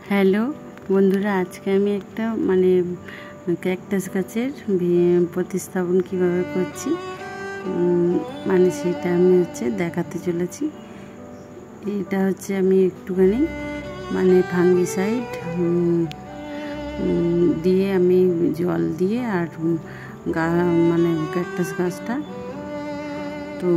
Hello বন্ধুরা, আজকে আমি একটা ক্যাকটাস গাছের প্রতিস্থাপন কিভাবে করছি সেটা আমি দেখাতে চলেছি। এটা আমি একটুখানি ফাঙ্গিসাইড দিয়ে আমি জল দিয়ে আর ক্যাকটাস গাছটা তো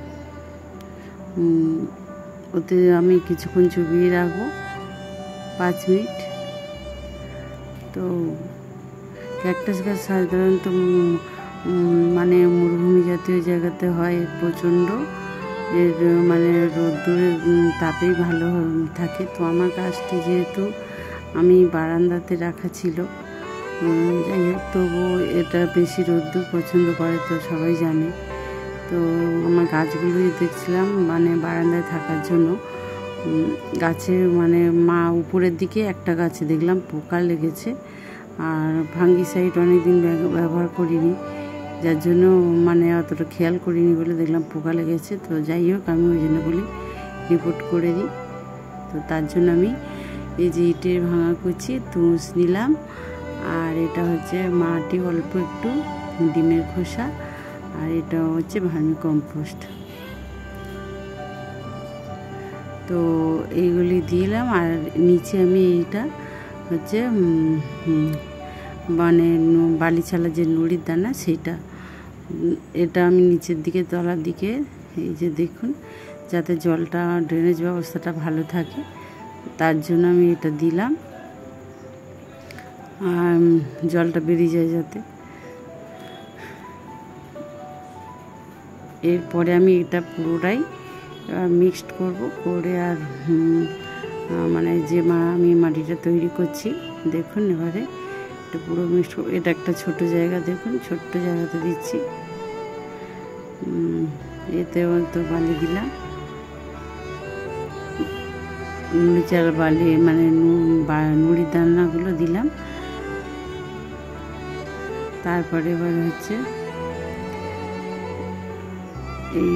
ওতে আমি কিছুক্ষণ চুবিয়ে রাখবো 5 মিনিট। তো ক্যাকটাস গাছ সাধারণত মরুভূমি জাতীয় জায়গাতে হয়, প্রচণ্ড এর রোদ্দুরের তাপেই ভালো থাকে। তো আমার গাছটি যেহেতু আমি বারান্দাতে রাখা ছিল, যাই হোক তবুও এটা বেশি রোদ্দুর পছন্দ করে, তো সবাই জানে। তো আমার গাছগুলোই দেখছিলাম বারান্দায় থাকার জন্য গাছের উপরের দিকে একটা গাছে দেখলাম পোকা লেগেছে, আর ফাঙ্গিসাইড অনেকদিন ব্যবহার করিনি, যার জন্য অতটা খেয়াল করিনি বলে দেখলাম পোকা লেগেছে। তো যাই হোক আমি ওই জন্য বলি রিপোর্ট করে দিই। তো তার জন্য আমি এই যে ইটের ভাঙা কুচি তুষ নিলাম, আর এটা মাটি অল্প একটু, ডিমের খোসা, আর এটা ভার্মি কম্পোস্ট। তো এইগুলি দিলাম, আর নিচে আমি এইটা বালি ছালা যে নুড়ির দানা, সেইটা এটা আমি নিচের দিকে তলার দিকে এই যে দেখুন, যাতে জলটা ড্রেনেজ ব্যবস্থাটা ভালো থাকে, তার জন্য আমি এটা দিলাম, আর জলটা বেরিয়ে যায় যাতে। এরপরে আমি এটা পুরোটাই মিক্সড করব করে, আর আমি মাটিটা তৈরি করছি দেখুন। এবারে এটা পুরো মিক্সড করব। এটা একটা ছোট জায়গা, দেখুন ছোট্ট জায়গাতে দিচ্ছি। এতে তো বালি দিলাম, নুড়ি বালি নুড়ির দানাগুলো দিলাম। তারপরে এবার এই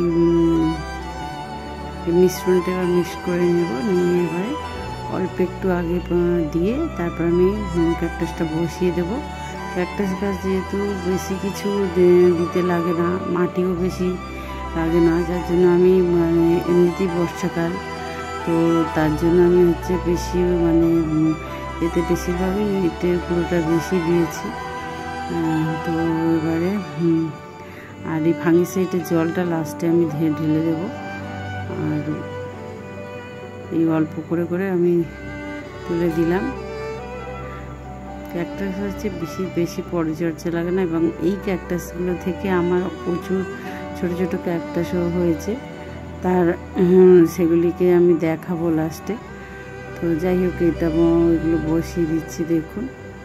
মিশ্রণটা এবার মিক্স করে নেব, নিয়ে এবারে অল্প একটু আগে দিয়ে তারপর আমি ক্যাকটাসটা বসিয়ে দেবো। ক্যাকটাস গাছ যেহেতু বেশি কিছু দিতে লাগে না, মাটিও বেশি লাগে না, যার জন্য আমি এমনিতেই বর্ষাকাল, তো তার জন্য আমি বেশি এতে বেশিরভাগই ইটের পুরোটা বেশি দিয়েছি। তো এবারে আর এই ফাঙ্গিসাইডের জলটা লাস্টে আমি ঢেলে দেবো, আর এই অল্প করে করে আমি তুলে দিলাম। ক্যাকটাস বেশি পরিচর্যা লাগে না, এবং এই ক্যাকটাসগুলো থেকে আমার প্রচুর ছোট ছোট ক্যাকটাসও হয়েছে, তার সেগুলিকে আমি দেখাবো লাস্টে। তো যাই হোক এগুলো বসিয়ে দিচ্ছি দেখুন।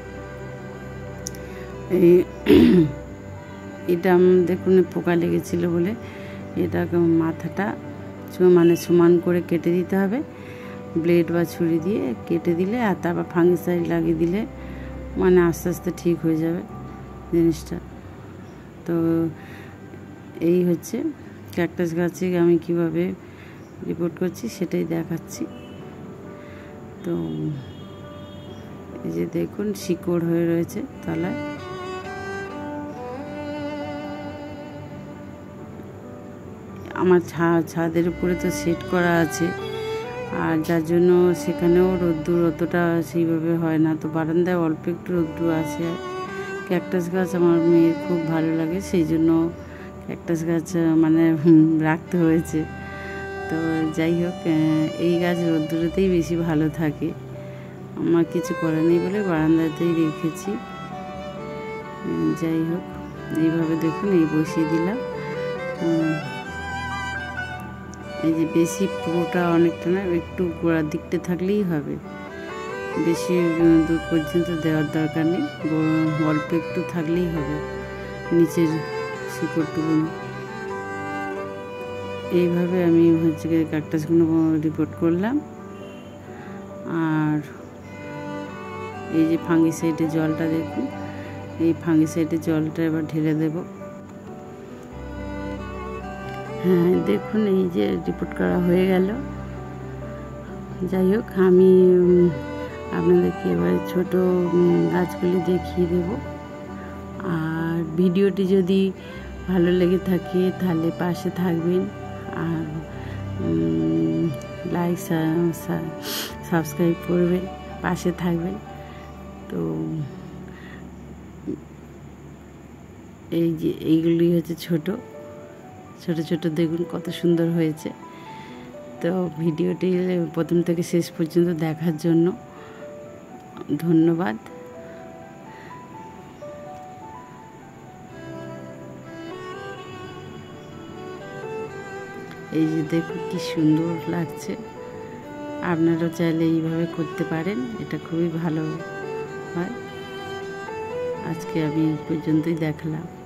এটা দেখুন পোকা লেগেছিল বলে এটাকে মাথাটা সমান করে কেটে দিতে হবে, ব্লেড বা ছুরি দিয়ে কেটে দিলে, আর তারপর ফাঙ্গিসাইড লাগিয়ে দিলে আস্তে আস্তে ঠিক হয়ে যাবে জিনিসটা। তো এই ক্যাকটাস গাছে আমি কিভাবে রিপোর্ট করছি সেটাই দেখাচ্ছি। তো এই যে দেখুন শিকড় হয়ে রয়েছে তলায়। আমার ছাদের উপরে তো সেট করা আছে, আর যার জন্য সেখানেও রোদ্দুর অতটা সেইভাবে হয় না, তো বারান্দায় অল্প একটু রোদ্দুর আছে। ক্যাকটাস গাছ আমার মেয়ের খুব ভালো লাগে, সেই জন্য ক্যাকটাস গাছ রাখতে হয়েছে। তো যাই হোক এই গাছ রোদ্দুরেতেই বেশি ভালো থাকে, আমার কিছু করার নেই বলে বারান্দাতেই রেখেছি। যাই হোক এইভাবে দেখুন এই বসিয়ে দিলাম। এই যে বেশি পুরোটা অনেকটা না, একটু গোড়ার দিকটা থাকলেই হবে, বেশি দূর পর্যন্ত দেওয়ার দরকার নেই, অল্প একটু থাকলেই হবে নিচের শিকড়টুকু। এইভাবে আমি ক্যাকটাসগুলো রিপোর্ট করলাম। আর এই যে ফাঙ্গিসাইডের জলটা দেখুন, এই ফাঙ্গিসাইডের জলটা এবার ঢেলে দেব। হ্যাঁ দেখুন এই যে রিপোর্ট করা হয়ে গেল। যাই হোক আমি আপনাদেরকে এবারে ছোট গাছগুলি দেখিয়ে দেব। আর ভিডিওটি যদি ভালো লেগে থাকে তাহলে পাশে থাকবেন, আর লাইক সাবস্ক্রাইব করবেন, পাশে থাকবেন। তো এই যে এইগুলি হচ্ছে ছোট ছোট দেখুন কত সুন্দর হয়েছে। তো ভিডিওটি প্রথম থেকে শেষ পর্যন্ত দেখার জন্য ধন্যবাদ। এই যে দেখুন কি সুন্দর লাগছে, আপনারাও চাইলে এইভাবে করতে পারেন, এটা খুবই ভালো হয়। আজকে আমি এই পর্যন্তই দেখালাম।